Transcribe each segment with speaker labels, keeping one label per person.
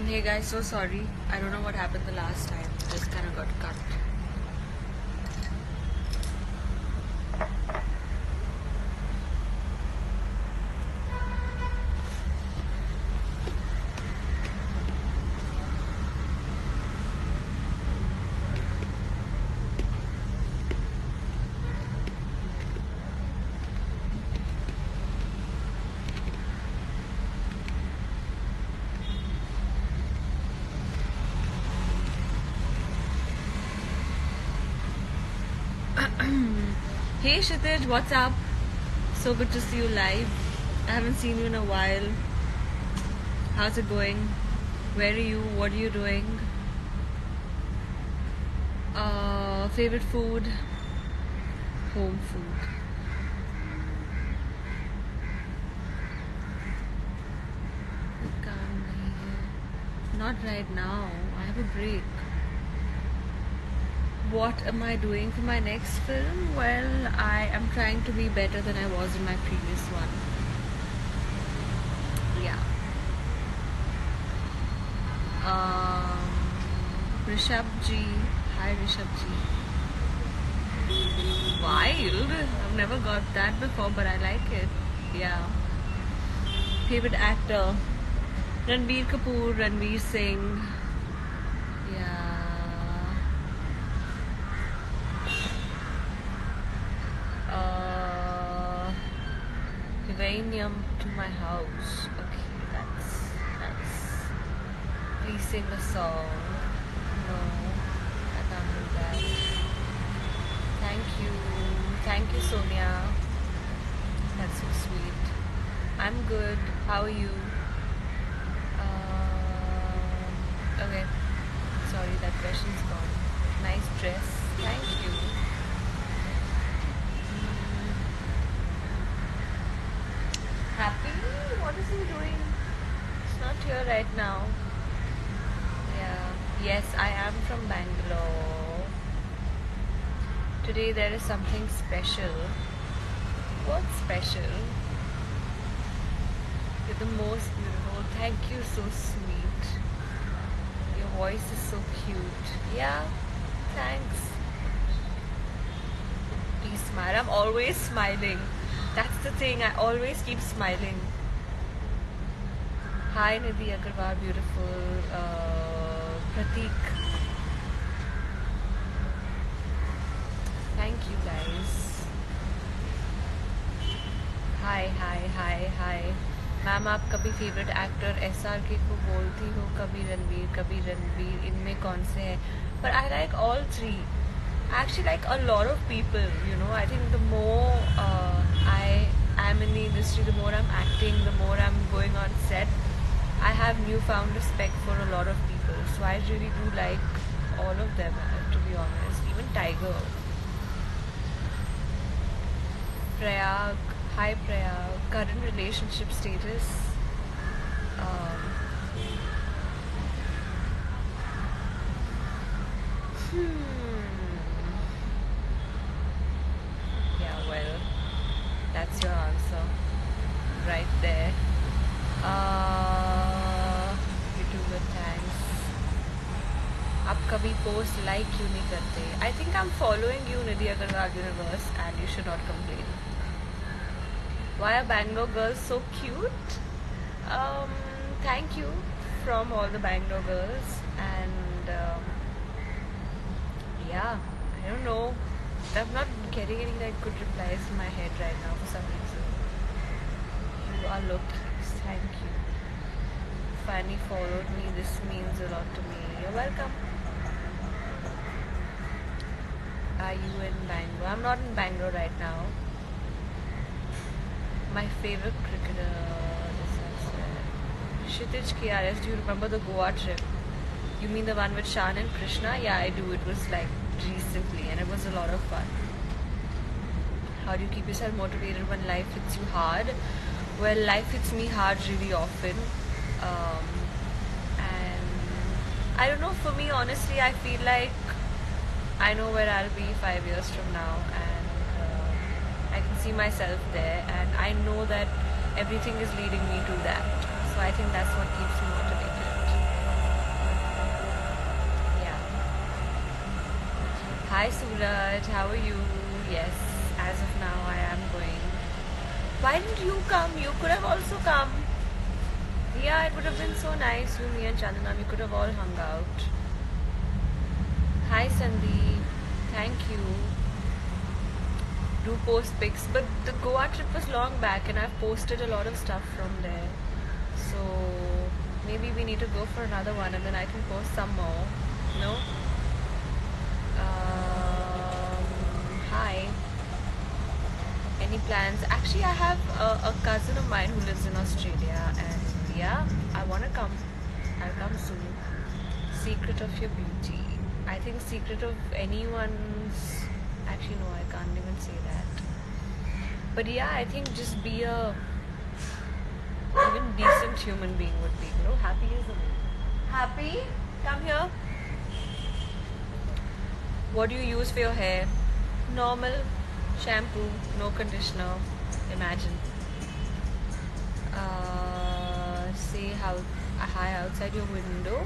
Speaker 1: Hey guys, so sorry. I don't know what happened the last time. Just kind of got cut. Hey Kshitij, what's up? So good to see you live. I haven't seen you in a while. How's it going? Where are you? What are you doing? Favorite food? Home food. Not right now. I have a break. What am I doing for my next film? Well, I am trying to be better than I was in my previous one. Yeah. Rishabh Ji. Hi Rishabh Ji. Wild. I've never got that before, but I like it. Yeah. Favorite actor? Ranbir Kapoor, Ranveer Singh. Yeah. Uranium to my house. Okay, that's nice. Please sing a song. No, I can't do that. Thank you, Sonia. That's so sweet. I'm good. How are you? Okay. Sorry, that question's gone. Nice dress. Thank you. Happy? What is he doing? It's not here right now. Yeah. Yes, I am from Bangalore. Today there is something special. What's special? You're the most beautiful. Thank you, so sweet. Your voice is so cute. Yeah, thanks. Please smile. I'm always smiling. That's the thing, I always keep smiling. Hi Nidhi Agarwal, beautiful. Pratik. Thank you guys. Hi. Ma'am आप कभी favourite actor SRK को बोलती हो, कभी रणवीर, इनमें कौन से हैं? But I like all three. I actually like a lot of people, you know. I think the more I am in the industry, the more I'm acting, the more I'm going on set, I have newfound respect for a lot of people. So I really do like all of them, to be honest. Even Tiger. Prayag. Hi Prayag. Current relationship status. Yeah, well, that's your answer right there. YouTuber, thanks. आप कभी post like क्यों नहीं करते? I think I'm following you, Nidhi Agarwal Universe, and you should not complain. Why are Bangalore girls so cute? Thank you from all the Bangalore girls, and yeah, I don't know. I'm not getting any like good replies in my head right now for some reason. You are lucky. Thank you. Fanny followed me. This means a lot to me. You're welcome. Are you in Bangalore? I'm not in Bangalore right now. My favorite cricketer. Kshitij KRS. Do you remember the Goa trip? You mean the one with Shan and Krishna? Yeah, I do. It was like recently and it was a lot of fun. How do you keep yourself motivated when life hits you hard? Well, life hits me hard really often. And I don't know, for me honestly, I feel like I know where I'll be 5 years from now, and I can see myself there, and I know that everything is leading me to that. So I think that's what keeps me motivated. Hi Suraj, how are you? Yes, as of now I am going. Why didn't you come? You could have also come. Yeah, it would have been so nice. You, me, and Chandana, we could have all hung out. Hi Sandeep, thank you. Do post pics, but the Goa trip was long back, and I've posted a lot of stuff from there. So maybe we need to go for another one, and then I can post some more. No? Hi. Any plans? Actually, I have a cousin of mine who lives in Australia, and yeah, I want to come. I'll come soon. Secret of your beauty. I think secret of anyone's. Actually, no, I can't even say that. But yeah, I think just be a even decent human being would be. You know, happy is a win. Happy? Come here. What do you use for your hair? Normal shampoo, no conditioner. Imagine. Say hi outside your window.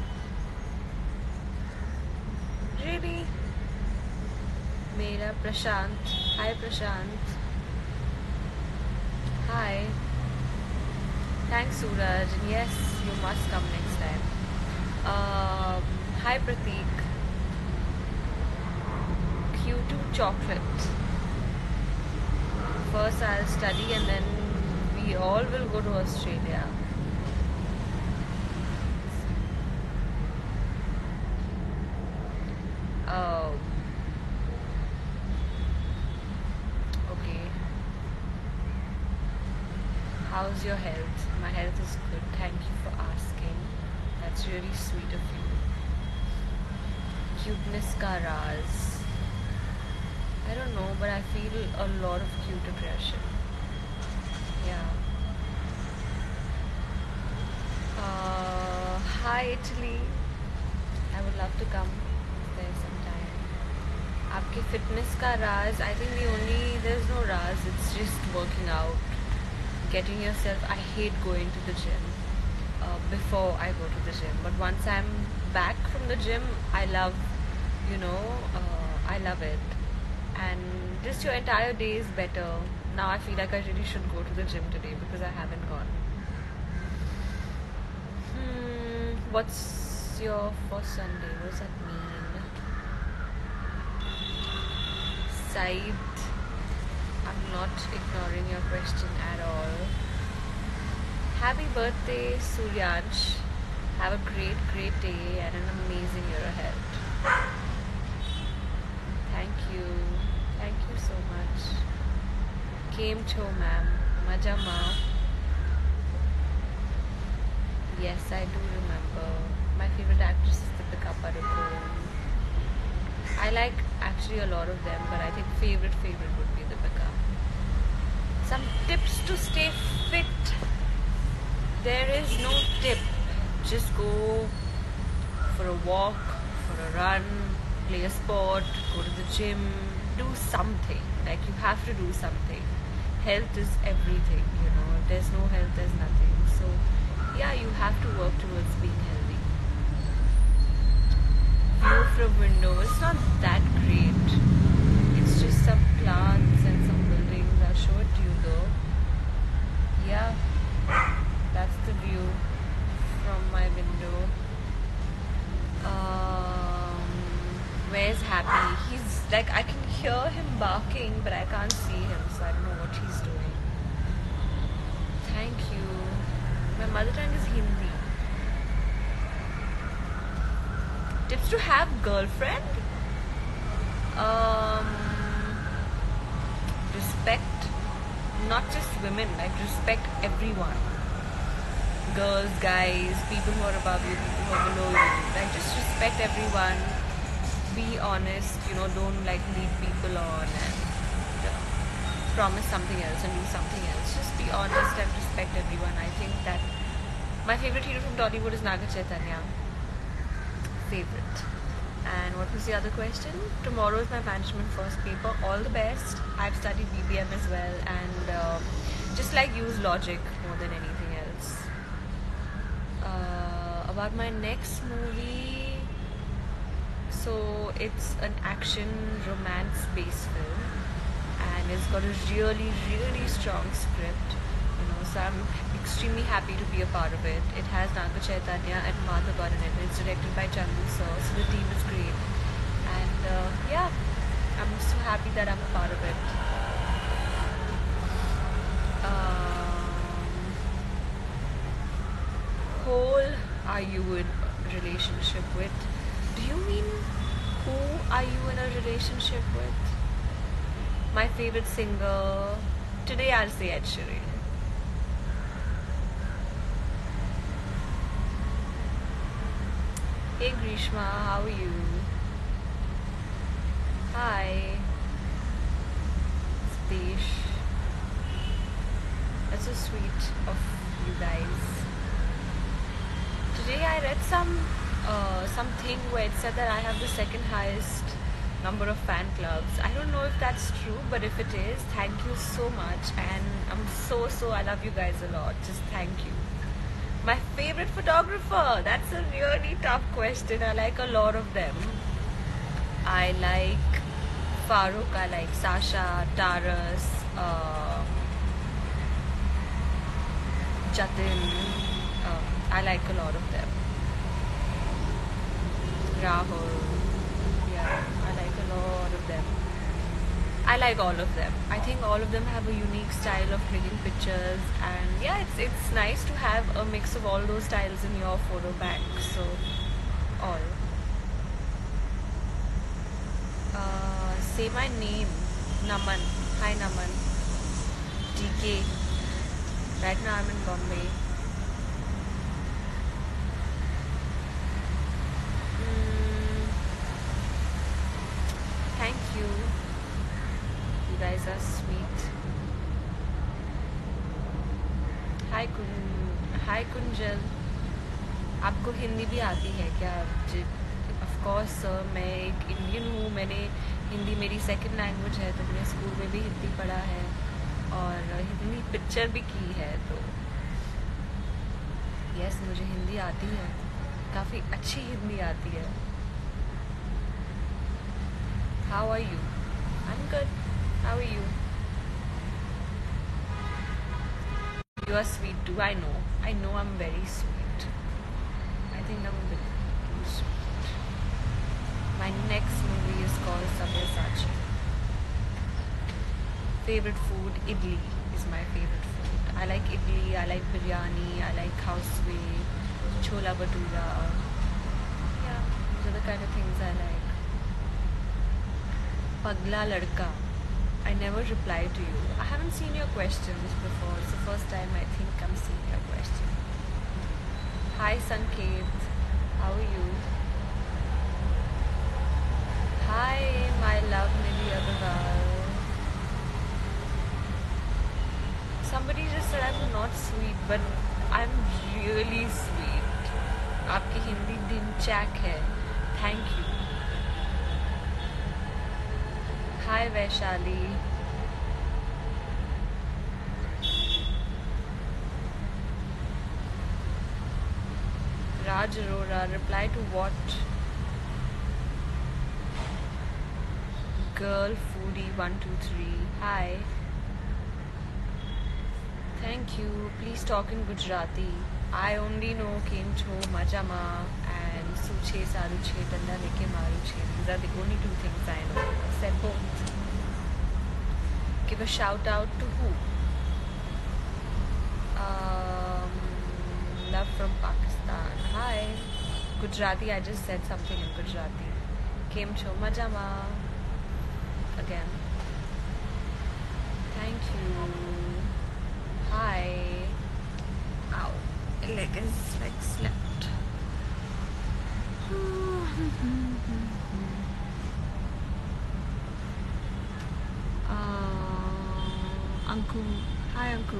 Speaker 1: Really? Mera Prashant. Hi Prashant. Hi. Thanks Suraj. And yes, you must come next time. Hi Prateek. Q2 chocolate. First I'll study and then we all will go to Australia. Oh. Okay. How's your health? My health is good. Thank you for asking. That's really sweet of you. Cuteness ka raz. I don't know, but I feel a lot of cute aggression. Yeah. Hi Italy. I would love to come there sometime. Aapke fitness ka raz, I think there's no raz, it's just working out. Getting yourself, I hate going to the gym before I go to the gym. But once I'm back from the gym, I love it. And just your entire day is better. Now I feel like I really should go to the gym today because I haven't gone. What's your first Sunday? What does that mean? Said, I'm not ignoring your question at all. Happy birthday, Suryansh. Have a great, great day and an amazing year ahead. Thank you. Thank you so much. Came cho, ma'am. Maja ma. Yes, I do remember. My favorite actress is Deepika Padukone. I like actually a lot of them, but I think favorite would be Deepika. Some tips to stay fit. There is no tip. Just go for a walk, for a run, play a sport, go to the gym, do something. Like you have to do something. Health is everything, you know. If there's no health, there's nothing. So yeah, you have to work towards being healthy. View from window, it's not that great. It's just some plants and some buildings. I'll show it to you though. Yeah, that's the view from my window. Where's Happy? He's like, I can hear him barking, but I can't see him, so I don't know what he's doing. Thank you. My mother tongue is Hindi. Tips to have girlfriend? Respect, not just women, like respect everyone. Girls, guys, people who are above you, people who are below you. Like just respect everyone. Be honest, you know, don't like lead people on and promise something else and do something else. Just be honest and respect everyone. I think that my favorite hero from Tollywood is Naga Chaitanya. Favorite. And what was the other question? Tomorrow is my management first paper. All the best. I've studied BBM as well, and just like use logic more than anything else. About my next movie, So it's an action romance based film, and it's got a really, really strong script. So I'm extremely happy to be a part of it. It has Naga Chaitanya and Madhavan in it. It's directed by Chandu Sir, so the team is great. And yeah, I'm so happy that I'm a part of it. Whole are you in a relationship with? Do you mean who are you in a relationship with? My favorite singer, today I'll say Ed Sheeran. Hey Grishma, how are you? Hi. Satish. That's so sweet of you guys. Today I read something where it said that I have the second highest number of fan clubs. I don't know if that's true, but if it is, thank you so much, and I love you guys a lot. Just thank you. My favorite photographer, that's a really tough question. I like a lot of them. I like Farooq, I like Sasha, Taras, Jatin. I like a lot of them. Rahul. Yeah, I like a lot of them. I like all of them. I think all of them have a unique style of clicking pictures, and yeah, it's nice to have a mix of all those styles in your photo bank. So, all. Say my name, Naman. Hi Naman. DK. Right now I'm in Bombay. Thank you. You guys are sweet. Hi Kunjal. आपको हिंदी भी आती है क्या? Of course sir, मैं एक Indian हूँ. मैंने हिंदी मेरी सेकंड लैंग्वेज है, तो मैंने स्कूल में भी हिंदी पढ़ा है और हिंदी पिक्चर भी की है. तो यस, मुझे हिंदी आती है, काफ़ी अच्छी हिंदी आती है. How are you? I'm good. How are you? You are sweet too. I know I'm very sweet. I think I'm a bit too sweet. My next movie is called Sabyasachi. Favorite food, idli is my favorite food. I like idli, I like biryani, I like houseway, chola bhatura. Yeah, these are the kind of things I like. Pagla Ladka. I never replied to you. I haven't seen your questions before. It's the first time I think I'm seeing your question. Hi Sanket. How are you? Hi, my love Nidhi Agarwal. Somebody just said I'm not sweet, but I'm really sweet. आपकी हिंदी दिन cheque है. Thank you. Hi Vaishali. Raj Arora, reply to what? Girl Foodie 123. Hi. Thank you. Please talk in Gujarati. I only know Kem Cho, Majama, and Suche Saru Che, Danda Leke Maru Che. These are the only two things I know. I said both. Give a shout out to who? Love from Pakistan. Hi. Gujarati, I just said something in Gujarati. Kem Cho, Majama. Again. Thank you. Hi. Ow. Leg is like slept. Anku. Hi Anku.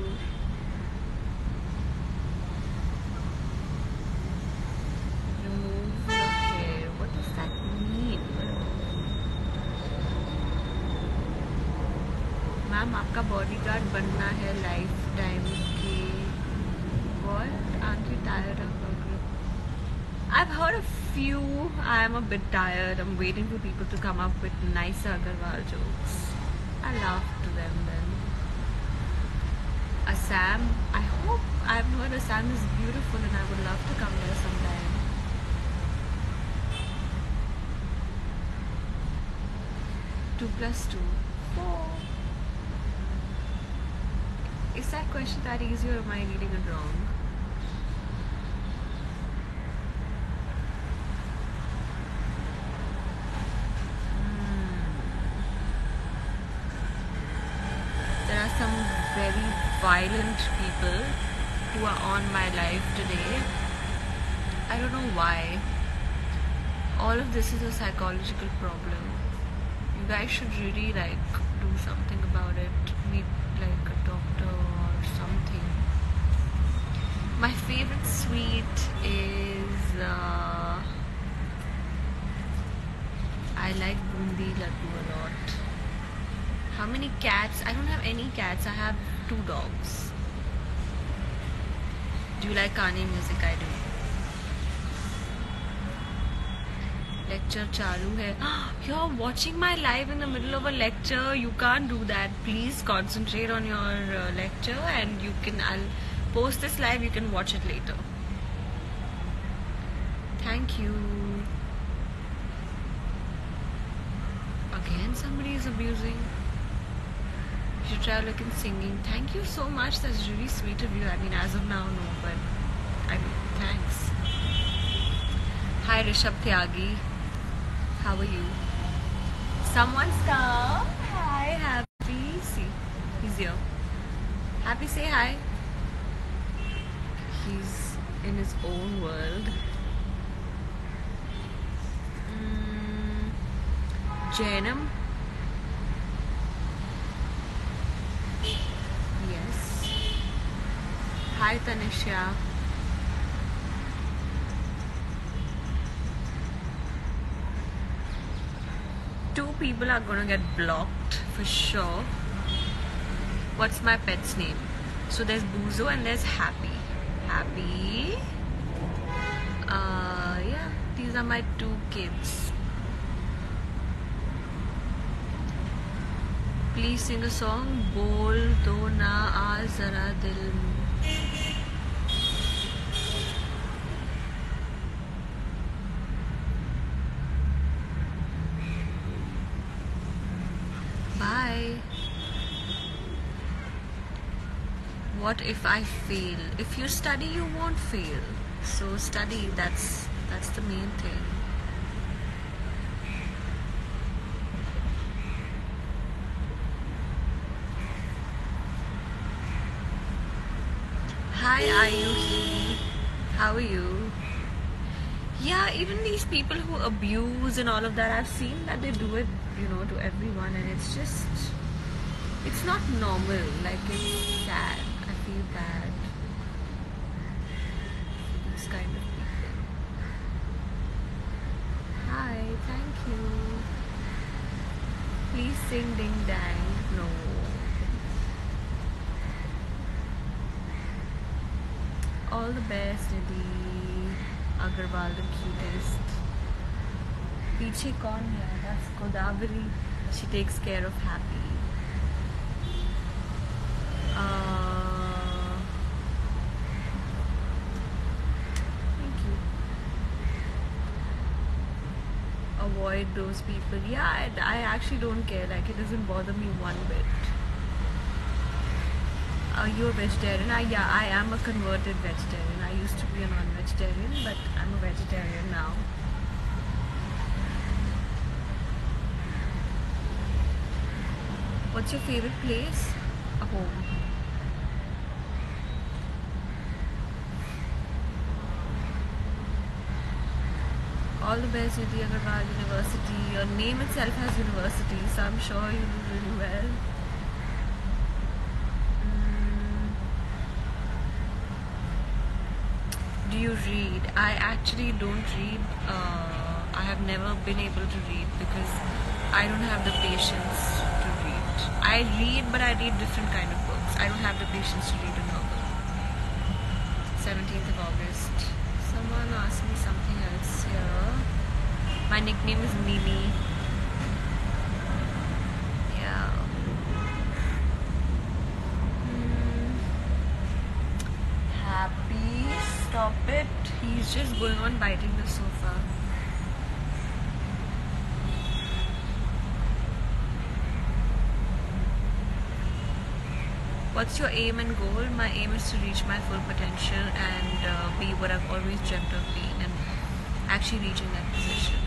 Speaker 1: Remove your hair. What does that mean? Ma'am आपका bodyguard बनना है life time के. What? Aren't you tired of our group? I've heard a few. I am a bit tired. I'm waiting for people to come up with nicer Agarwal jokes. I laugh to them then. Assam. I hope. I've heard Assam is beautiful and I would love to come there sometime. 2 + 2. 4. Is that question that easy or am I reading it wrong? There are some very violent people who are on my life today. I don't know why. All of this is a psychological problem. You guys should really do something about it. Meet a doctor or something. My favorite sweet is I like bundi laddu a lot. How many cats? I don't have any cats. I have 2 dogs. Do you like Kani music? I do. Lecture chalu hai. You're watching my live in the middle of a lecture. You can't do that. Please concentrate on your lecture and I'll post this live. You can watch it later. Thank you. Again, somebody is abusing. You should try looking singing. Thank you so much. That's really sweet of you. I mean, as of now, no, but thanks. Hi, Rishabh Tyagi. How are you? Someone's come. Hi, Happy. See, he's here. Happy, say hi. He's in his own world. Janam. Yes. Hi, Tanisha. Two people are gonna get blocked for sure. What's my pet's name? So there's Buzo and there's Happy. Happy. Yeah, these are my 2 kids. Please sing a song. Bol do na aa zara dil. Bye. What if I fail? If you study, you won't fail. So study. That's the main thing. Hi Ayuhi, how are you? Yeah, even these people who abuse and all of that, I've seen that they do it, to everyone, and it's just, it's not normal. It's sad. I feel bad for these kind of people. Hi, thank you. Please sing Ding Dang. No. All the best, Nidhi. Agarwal, the cutest. Piche kaun hai? That's Godavari. She takes care of Happy. Thank you. Avoid those people. Yeah, I actually don't care. It doesn't bother me one bit. Are you a vegetarian? Yeah, I am a converted vegetarian. I used to be a non-vegetarian, but I'm a vegetarian now. What's your favorite place? A home. All the best with the Agarwal University. Your name itself has university, so I'm sure you do really well. Do you read? I actually don't read. I have never been able to read because I don't have the patience to read. I read, but I read different kind of books. I don't have the patience to read a novel. 17th of August. So Someone asked me something else here. My nickname is Mimi. Yeah. Happy. Stop it. He's just going on biting the sofa. What's your aim and goal? My aim is to reach my full potential and be what I've always dreamt of being, and actually reaching that position.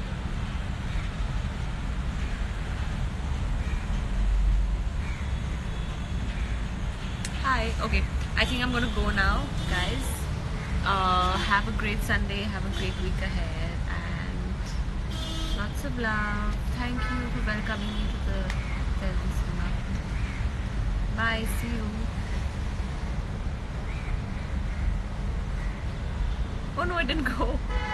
Speaker 1: Hi. Okay. I think I'm gonna go now, guys. Have a great Sunday. Have a great week ahead, and lots of love. Thank you for welcoming me to the Telugu cinema. Bye. See you. Oh no, it didn't go.